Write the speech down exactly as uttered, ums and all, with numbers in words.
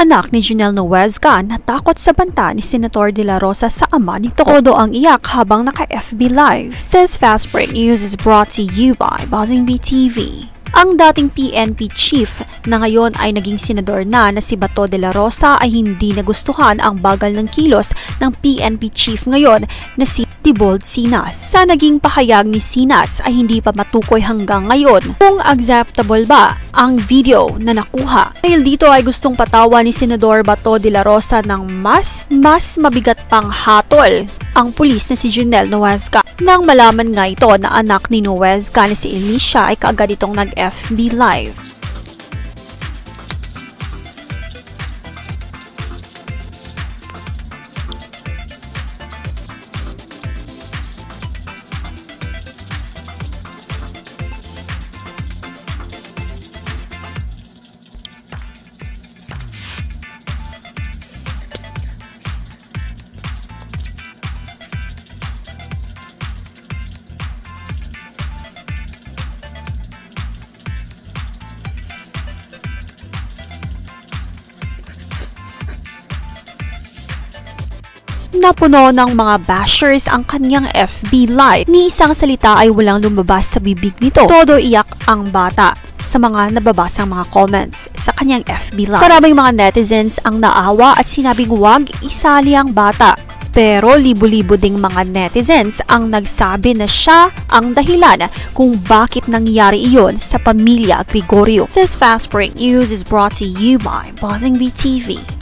Anak ni Janelle Nuezga natakot sa banta ni Senator De La Rosa sa ama nito. Todo ang iyak habang naka-F B Live. This Fast Break News is brought to you by Buzzing Bee T V. Ang dating P N P chief na ngayon ay naging senador na na si Bato de la Rosa ay hindi nagustuhan ang bagal ng kilos ng P N P chief ngayon na si Tibold Sinas. Sa naging pahayag ni Sinas ay hindi pa matukoy hanggang ngayon kung acceptable ba ang video na nakuha. Dahil dito ay gustong patawa ni Senador Bato de la Rosa ng mas mas mabigat pang hatol ang pulis na si Janelle Nuezga. Nang malaman nga ito na anak ni Nuezga na si Alicia ay kaagad itong nag-F B Live. Napuno ng mga bashers ang kanyang F B Live. Ni isang salita ay walang lumabas sa bibig nito. Todo iyak ang bata sa mga nababasang mga comments sa kanyang F B Live. Maraming mga netizens ang naawa at sinabing huwag isali ang bata. Pero libo-libo ding mga netizens ang nagsabi na siya ang dahilan kung bakit nangyari iyon sa pamilya Gregorio. This Fast Break News is brought to you by Buzzing Bee T V.